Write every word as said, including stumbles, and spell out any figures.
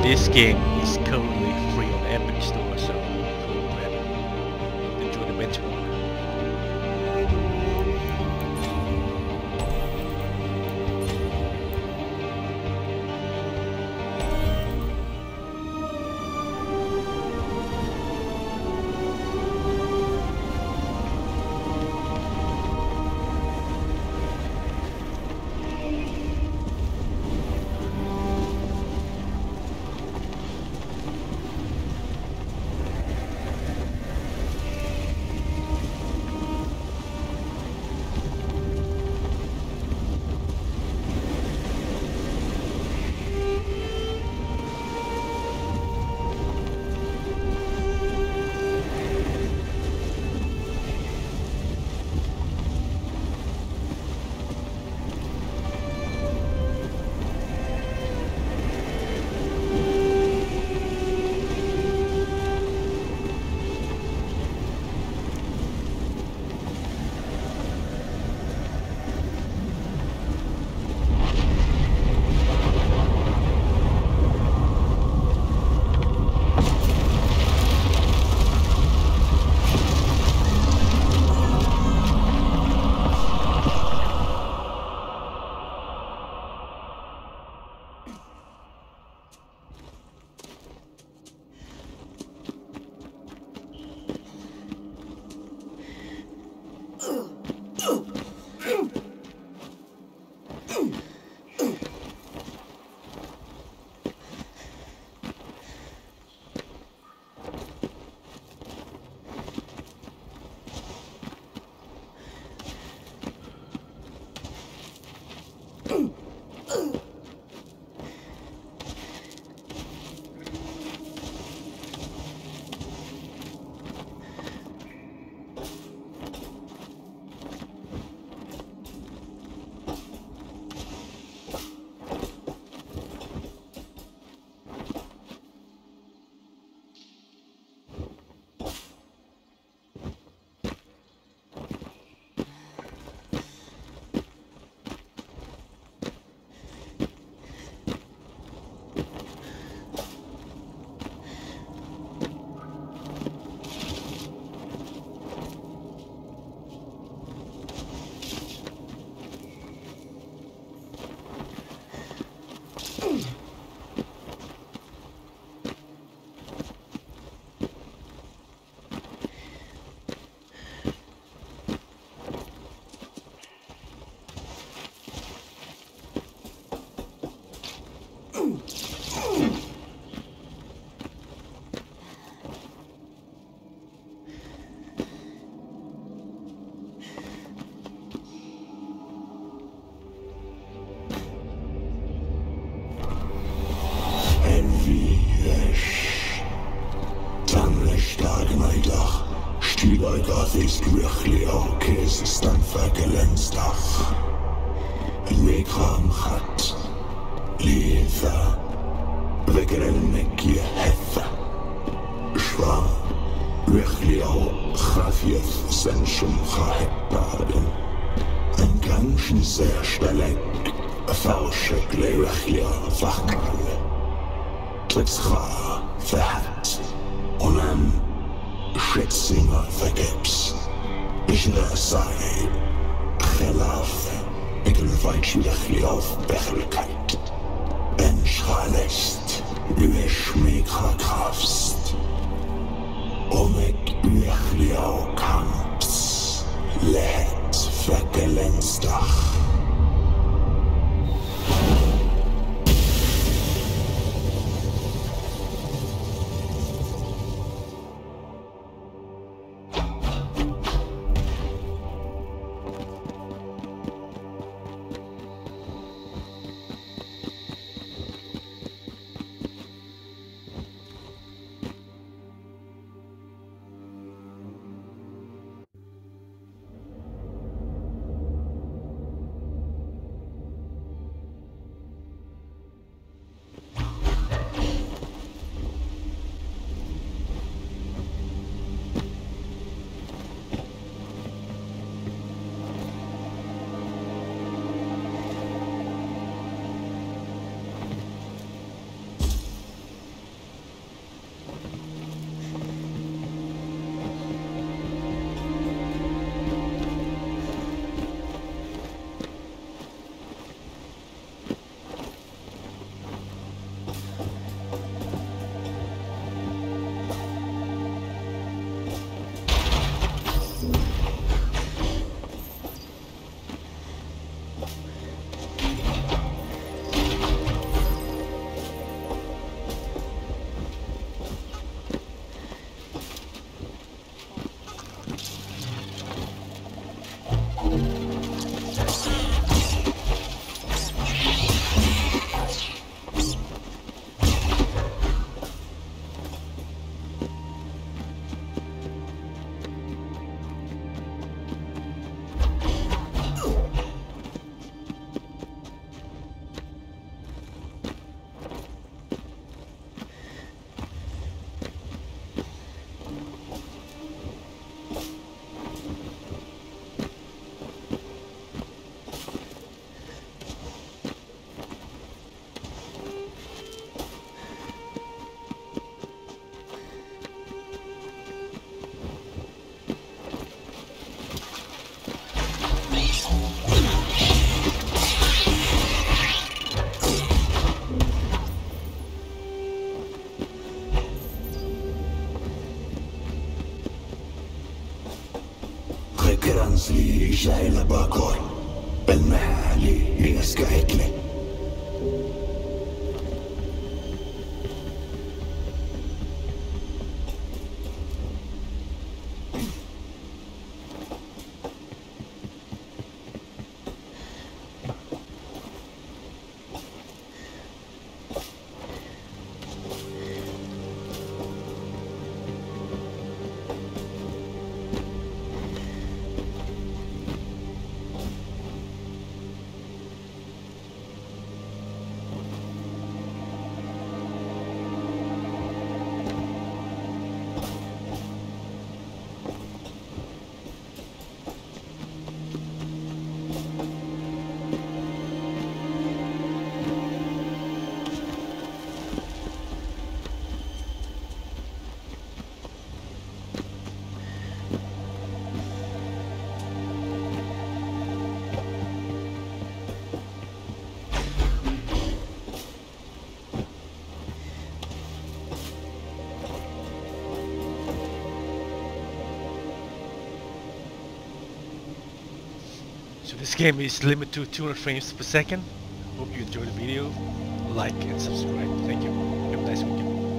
This game is currently free on Epic Store, so go grab it. Enjoy the benchmark. Is really okay, is dan vergelensdag. Lichaam gaat leven, we kunnen een keer heffen. Schwaar, really al grafief zijn schon gehebbaren. Een ganzen zeer stellig, falsche gleurigje wachmalen. Tricks ga verhat, onan. Schätzinger vergebs. Ich ne sei gelaf. Ik een weitschwierigli auf Bächelkeit. En schalest, du es mega krafst. Om ik uechli au kamps. Lehet vergelensdag. Shaila Bakor, المحالي يسكعكلي. So this game is limited to two hundred frames per second. Hope you enjoyed the video. Like and subscribe. Thank you. Have a nice weekend.